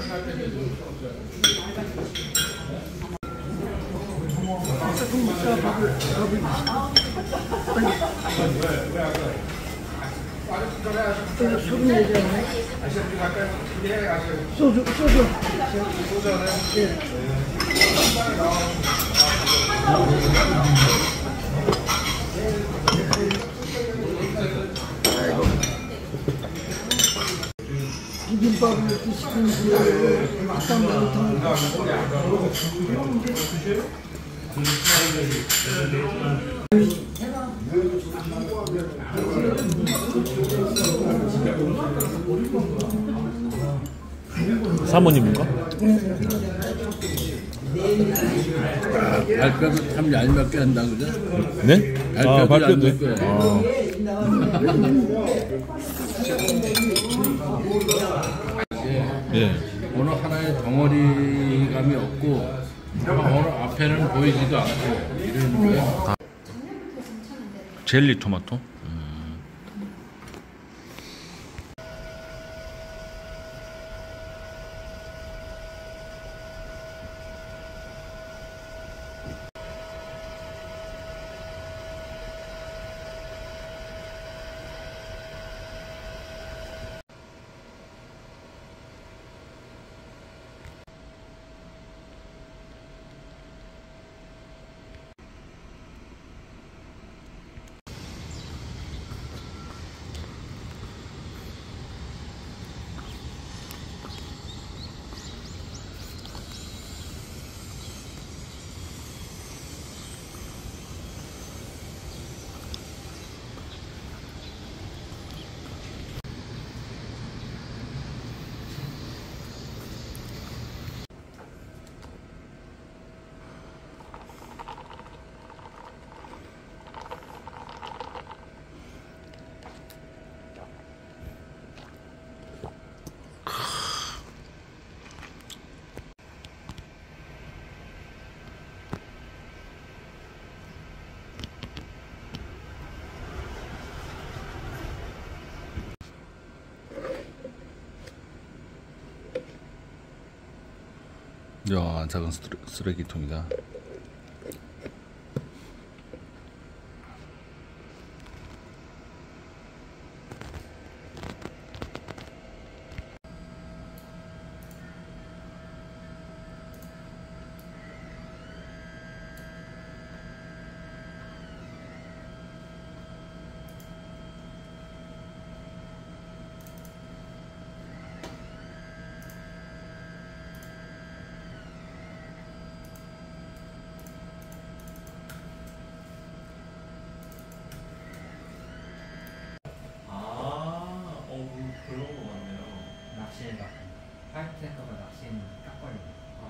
소주. 비빔밥을 이렇게 시키는 게 맛있단 말이야. 사모님인가? 발표도 참 얄밉게 한다 그죠? 네? 발표도. 예. 어느 하나의 덩어리감이 없고 어느 앞에는 보이지도 않고 이런 거야. 젤리 토마토? 야, 작은 쓰레기통이다. 파이트해커가 낚시는 딱 걸려.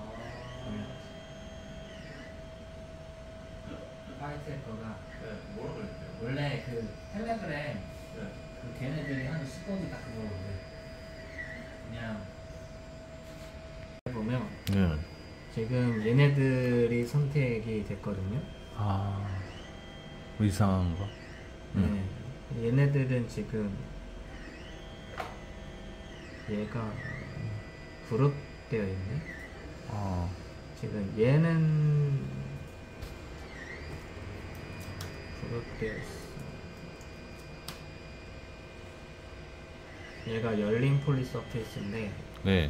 파이트해커가 뭐라 그랬대요? 원래 그 텔레그램 그 걔네들이 하는 수법이 딱 그거거든. 그냥 보면 지금 얘네들이 선택이 됐거든요. 이상한 거. 네, 얘네들은 지금 얘가 그룹되어 있네. 지금 얘는 그룹되어 있어. 얘가 열린 폴리 서페이스인데 네.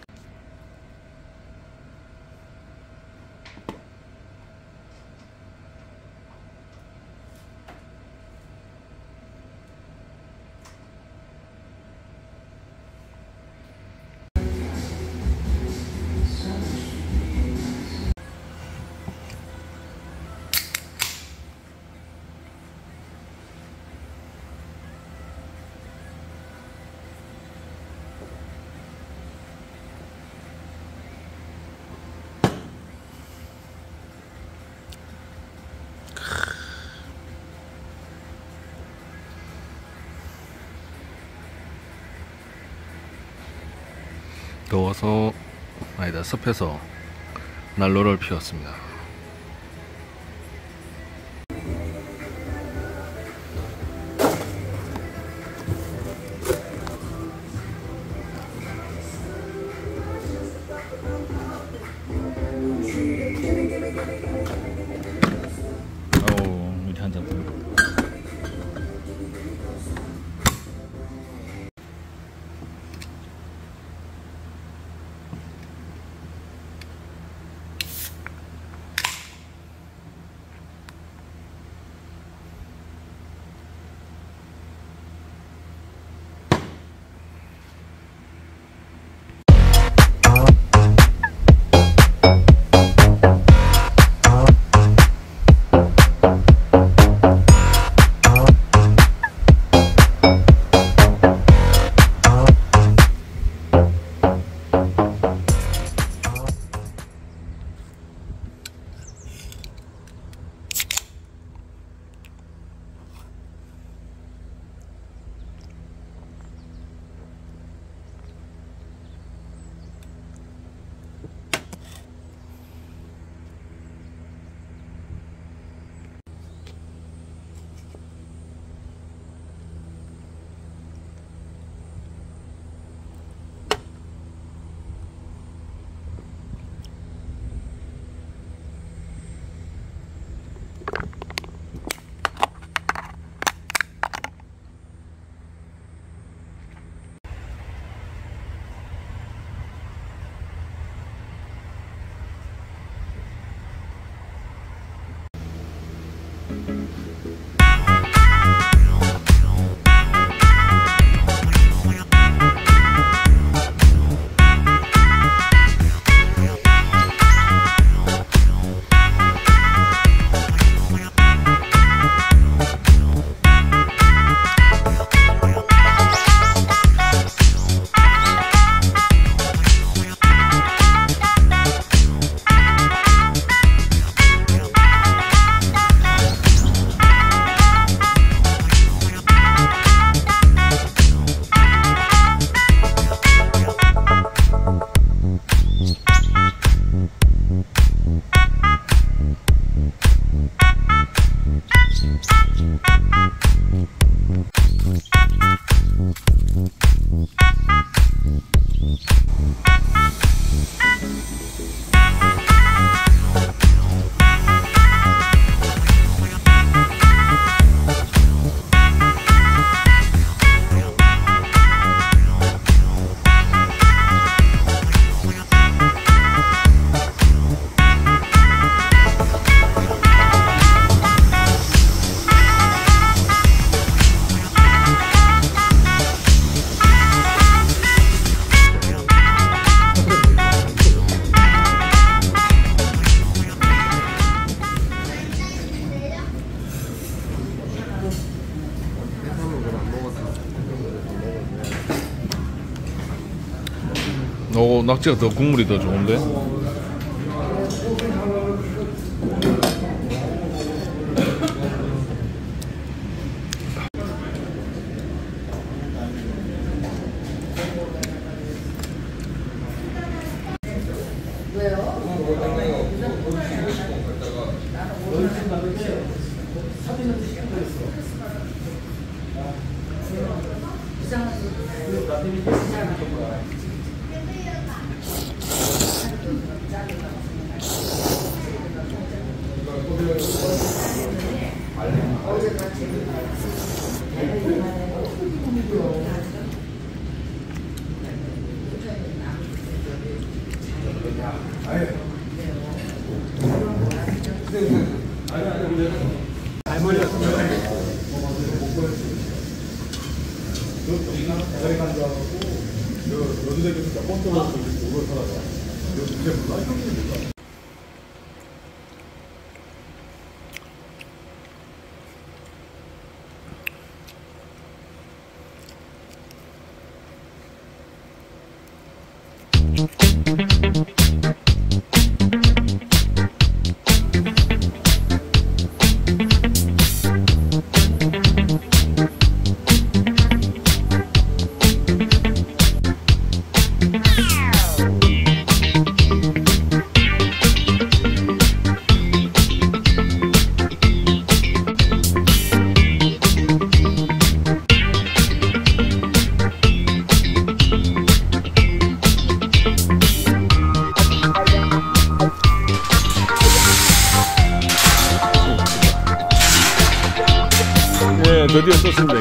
더워서 아니다 습해서 난로를 피웠습니다. 낙지가 더 국물이 더 좋은데? 드디어 떴습니다.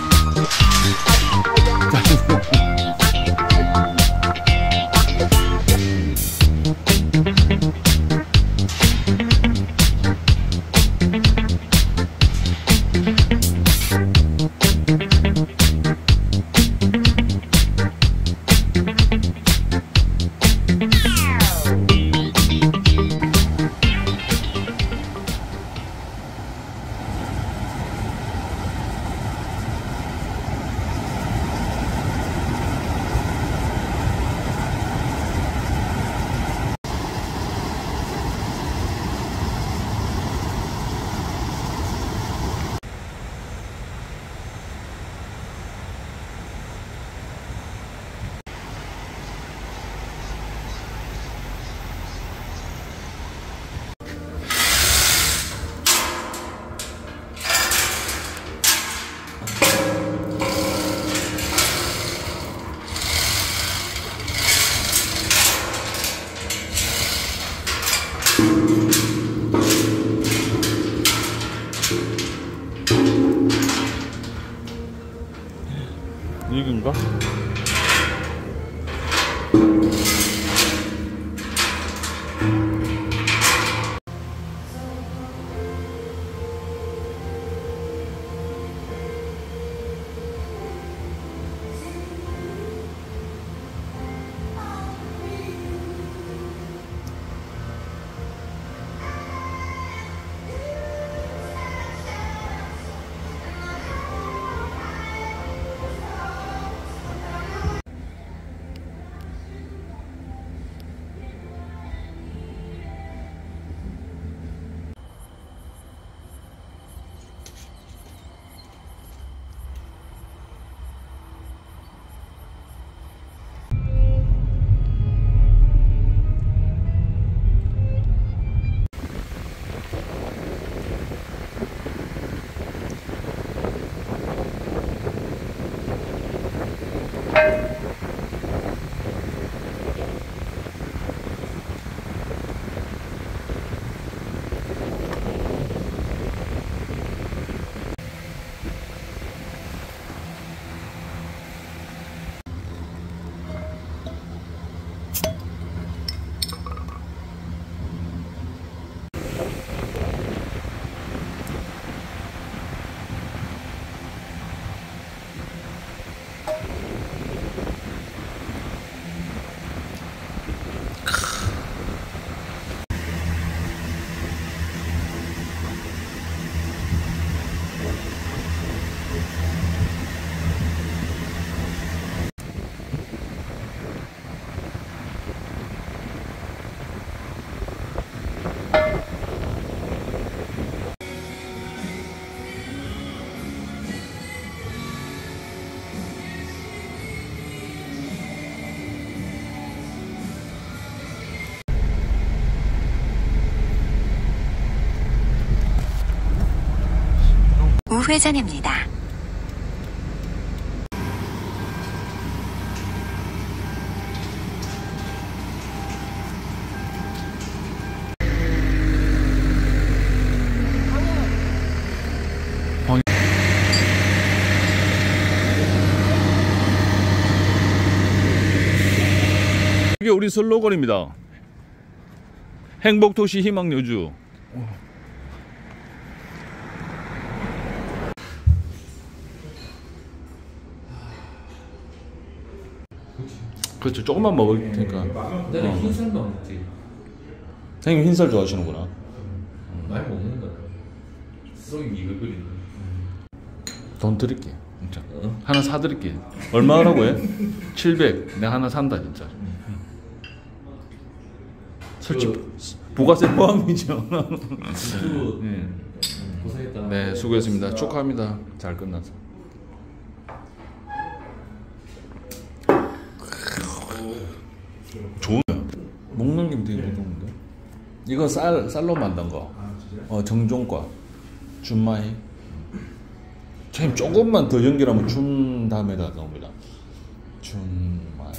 이건가? 우회전입니다. 이게 우리 슬로건입니다. 행복도시 희망여주. 그렇죠. 조금만 먹을 테니까. 나는 흰살만 먹지. 형님 흰살 좋아하시는구나. 많이 먹는 거야. 속이 미글거리는. 돈 드릴게. 진짜. 하나 사드릴게. 얼마라고 해? 700. 내가 하나 산다 진짜. 솔직히 부가세 포함이죠. 네. 고생했다. 네, 수고했습니다. 축하합니다. 잘 끝났어. 좋은. 목넘김 되게 좋은데. 이거 쌀로 만든 거. 정종과 준마이. 참 조금만 더 연결하면 준 다음에다 나옵니다. 준마이.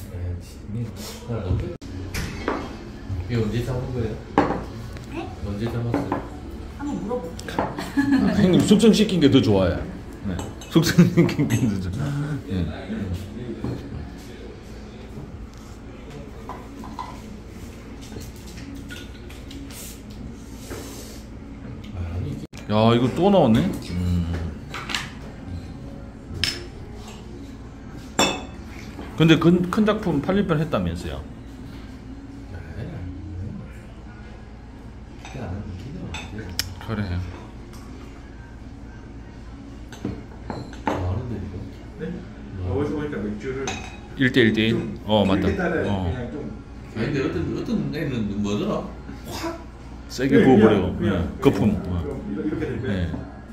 이게 언제 잡은 거예요? 네? 언제 잡았어요? 한번 물어볼게요. 형님 숙성시킨 게 더 좋아요. 네. 숙성시킨 게 더 좋아. 네. 야, 이거 또 나왔네. 근데 큰 작품 팔릴 뻔 했다면서요? 그래. 어디서 보니까 맥주를 1대1. 맞다. 그냥 좀 아니 근데 어떤 애는 뭐더라? 세게 부어버려. 그냥 거품. 이렇게 되면 네.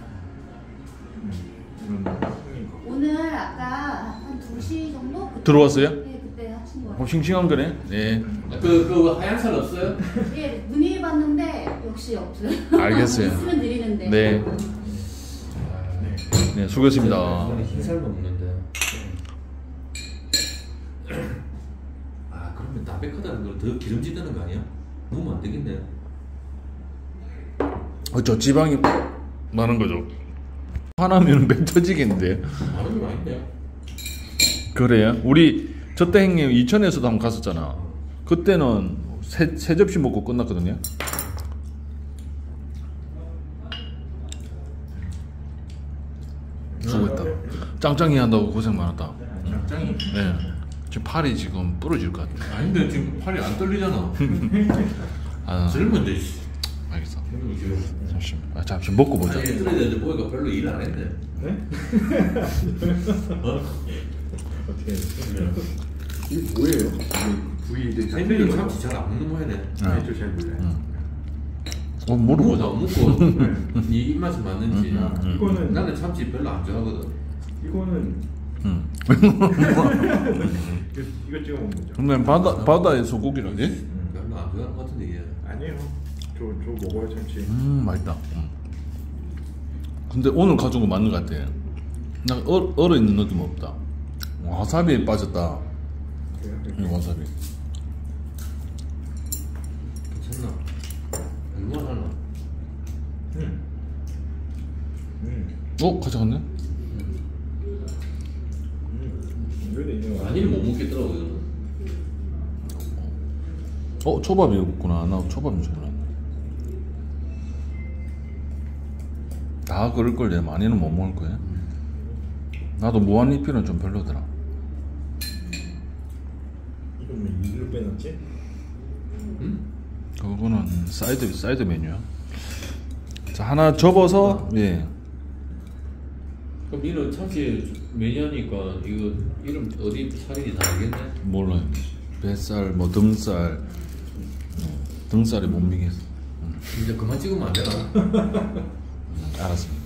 오늘 아까 한 2시 정도? 들어왔어요? 네, 그때 하신 거예요. 싱싱한 거네. 네. 그 하얀 살 없어요? 예, 문의해봤는데 역시 없어요. 알겠어요. 있으면 드리는데. 네. 네, 수고했습니다. 흰살 먹는데. 아 그러면 담백하다는 걸 더 기름지다는 거 아니야? 먹으면 안 되겠네. 저 지방이 많은 거죠. 하나면 배 터지겠는데. 많은 거 아닌데. 그래요? 우리 저때 형님 이천에서도 한번 갔었잖아. 그때는 세 접시 먹고 끝났거든요. 수고했다. 짱짱이 한다고 고생 많았다. 짱짱이? 네. 지금 팔이 지금 부러질 것 같아. 아닌데 지금 팔이 안 떨리잖아. 아, 젊은데. 알겠어. 잠시 먹고 보자. 아니 스트레이트 보니까 별로 일 안 했네. 네? 어떻게 이게 뭐예요? 부위들 햄버거 참치 잘 안 먹는 모양이네. 저 잘 몰라요. 물어보자. 안 먹고 네 입맛이 맞는지. 이거는 나는 참치 별로 안 좋아하거든. 이거는 이거 찍어 먹는 거죠? 근데 바다의 소고기라지? 별로 안 좋아하는 것 같은데 이게. 아니에요. 저 먹어요 참치. 맛있다. 근데 오늘 가져온 거 맞는 것 같아. 나 얼어 있는 느낌 없다. 와사비에 빠졌다. 이 와사비. 괜찮나? 얼마나 하나? 가져갔네? 이거는 있는 거 많이는 못 먹겠더라고 이거는. 초밥이었구나. 나 초밥인 줄 알았네. 다 그럴 걸 내가 많이는 못 먹을 거야. 나도 무한리필은 좀 별로더라. 이건 왜 이를 빼놨지? 그거는 사이드 메뉴야. 자, 하나 접어서 예. 그럼 니는 참치 매니아니까 이거 이름 어디 살인이 다 알겠네? 몰라요. 뱃살, 뭐 등살, 등살에 못 미겠어. 이제 그만 찍으면 안 되나? 알았습니다.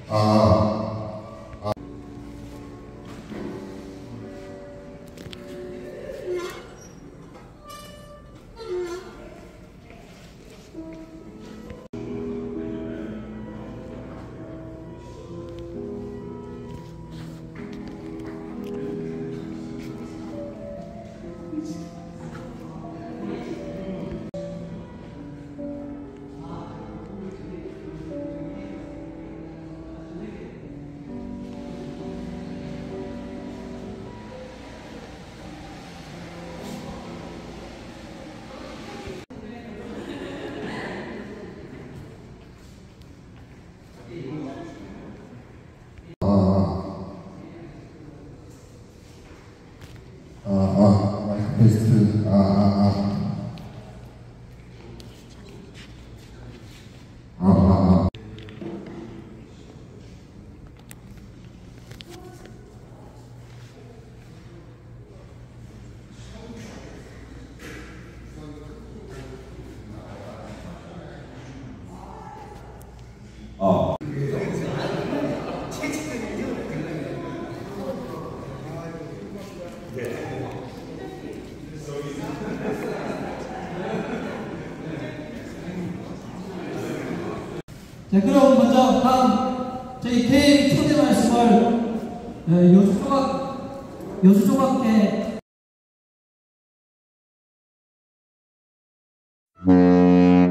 마이크 테스트. 자, 그럼 먼저 다음 저희 개인 초대 말씀을 여수조각대